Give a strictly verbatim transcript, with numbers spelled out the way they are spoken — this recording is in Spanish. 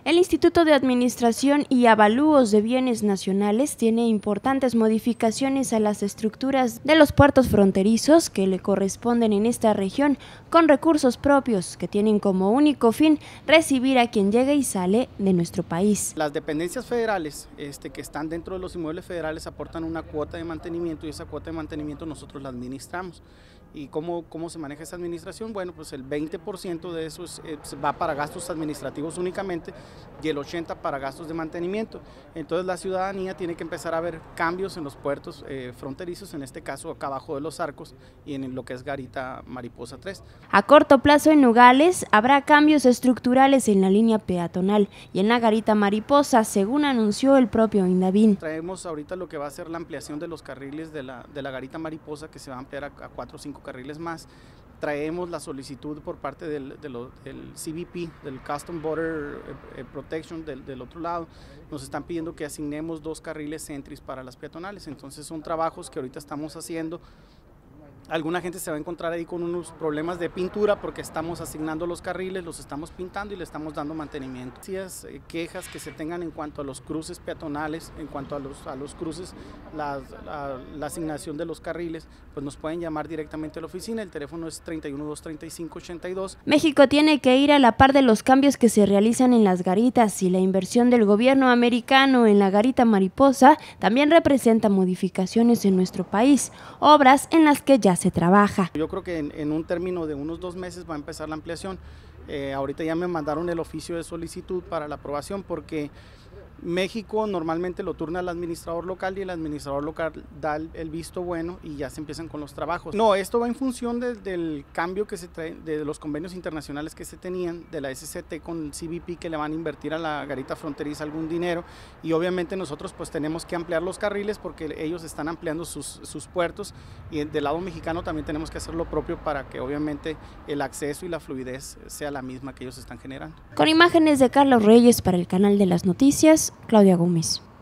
El Instituto de Administración y Avalúos de Bienes Nacionales tiene importantes modificaciones a las estructuras de los puertos fronterizos que le corresponden en esta región, con recursos propios que tienen como único fin recibir a quien llega y sale de nuestro país. Las dependencias federales este, que están dentro de los inmuebles federales aportan una cuota de mantenimiento y esa cuota de mantenimiento nosotros la administramos. ¿Y cómo, cómo se maneja esa administración? Bueno, pues el veinte por ciento de eso es, es, va para gastos administrativos únicamente y el ochenta por ciento para gastos de mantenimiento. Entonces la ciudadanía tiene que empezar a ver cambios en los puertos eh, fronterizos, en este caso acá abajo de los Arcos y en lo que es Garita Mariposa tres. A corto plazo en Nogales habrá cambios estructurales en la línea peatonal y en la Garita Mariposa, según anunció el propio Indavín. Traemos ahorita lo que va a ser la ampliación de los carriles de la, de la Garita Mariposa, que se va a ampliar a, a cuatro o cinco carriles más. Traemos la solicitud por parte del, de lo, del C B P, del Custom Border Protection del, del otro lado. Nos están pidiendo que asignemos dos carriles Sentries para las peatonales, entonces son trabajos que ahorita estamos haciendo. Alguna gente se va a encontrar ahí con unos problemas de pintura porque estamos asignando los carriles, los estamos pintando y le estamos dando mantenimiento. Si es eh, quejas que se tengan en cuanto a los cruces peatonales, en cuanto a los, a los cruces, la, la, la asignación de los carriles, pues nos pueden llamar directamente a la oficina. El teléfono es treinta y uno, doscientos treinta y cinco, ochenta y dos. México tiene que ir a la par de los cambios que se realizan en las garitas y la inversión del gobierno americano en la Garita Mariposa también representa modificaciones en nuestro país, obras en las que ya se trabaja. Yo creo que en, en un término de unos dos meses va a empezar la ampliación. Eh, ahorita ya me mandaron el oficio de solicitud para la aprobación porque México normalmente lo turna al administrador local y el administrador local da el, el visto bueno y ya se empiezan con los trabajos. No, esto va en función de, del cambio que se trae, de los convenios internacionales que se tenían de la S C T con C B P, que le van a invertir a la garita fronteriza algún dinero, y obviamente nosotros pues tenemos que ampliar los carriles porque ellos están ampliando sus, sus puertos, y del lado mexicano también tenemos que hacer lo propio para que obviamente el acceso y la fluidez sea la misma que ellos están generando. Con imágenes de Carlos Reyes para el Canal de las Noticias, Claudia Gómez.